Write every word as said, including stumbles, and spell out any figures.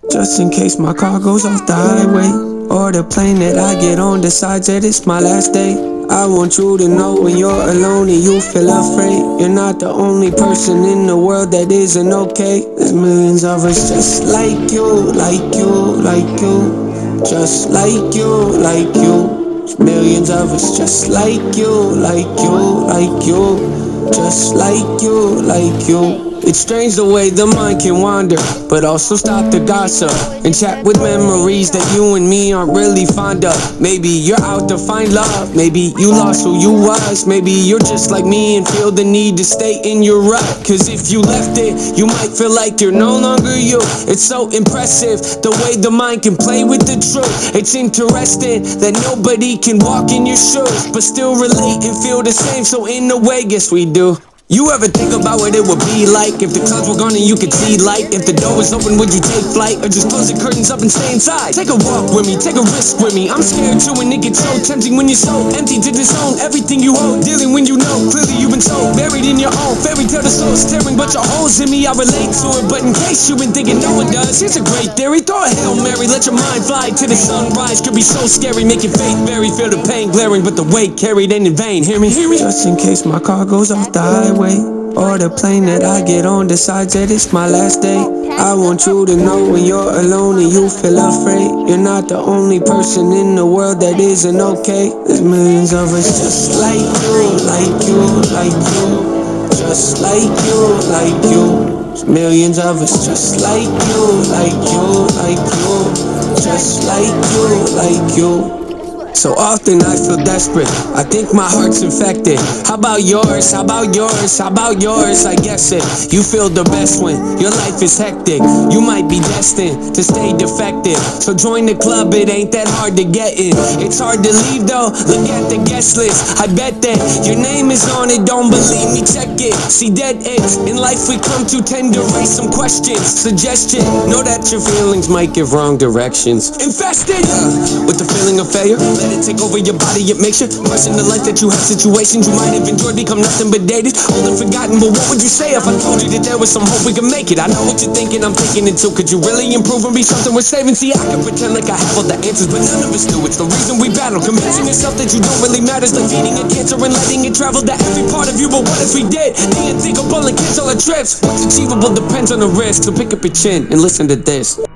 Just in case my car goes off the highway, or the plane that I get on decides that it's my last day. I want you to know when you're alone and you feel afraid, you're not the only person in the world that isn't okay. There's millions of us just like you, like you, like you, just like you, like you. There's millions of us just like you, like you, like you, just like you, like you. It's strange the way the mind can wander, but also stop the gossip and chat with memories that you and me aren't really fond of. Maybe you're out to find love, maybe you lost who you was, maybe you're just like me and feel the need to stay in your rut. Cause if you left it, you might feel like you're no longer you. It's so impressive the way the mind can play with the truth. It's interesting that nobody can walk in your shoes but still relate and feel the same, so in a way, guess we do. You ever think about what it would be like if the clouds were gone and you could see light? If the door was open, would you take flight or just close the curtains up and stay inside? Take a walk with me, take a risk with me. I'm scared too, and it gets so tempting when you're so empty to disown everything you hold. Dealing when you know clearly you've been so buried in your own fairy tale. The soul's staring, but your holes in me. I relate to it, but in case you've been thinking no one does, here's a great theory. Throw a Hail Mary, let your mind fly to the sunrise. Could be so scary, make your faith vary. Feel the pain glaring, but the weight carried ain't in vain. Hear me, hear me. Just in case my car goes off the highway, or the plane that I get on decides that it's my last day. I want you to know when you're alone and you feel afraid, you're not the only person in the world that isn't okay. There's millions of us just like you, like you, like you, just like you, like you. There's millions of us just like you, like you, like you, just like you, like you. So often I feel desperate, I think my heart's infected. How about yours, how about yours, how about yours? I guess it, you feel the best when your life is hectic. You might be destined to stay defective, so join the club, it ain't that hard to get in. It's hard to leave though, look at the guest list. I bet that your name is on it, don't believe me, check it. See, dead ends in life we come to tend to raise some questions. Suggestion, know that your feelings might give wrong directions. Infested uh, with the feeling of failure, let it take over your body, it makes you question the life that you have. Situations you might have enjoyed become nothing but dated, old and forgotten. But what would you say if I told you that there was some hope we could make it? I know what you're thinking, I'm thinking it too. Could you really improve and be something worth saving? See, I can pretend like I have all the answers, but none of us do. It's the reason we battle, convincing yourself that you don't really matter. It's like feeding a cancer and letting it travel to every part of you. But what if we did the unthinkable and cancel our trips? What's achievable depends on the risk, so pick up your chin and listen to this.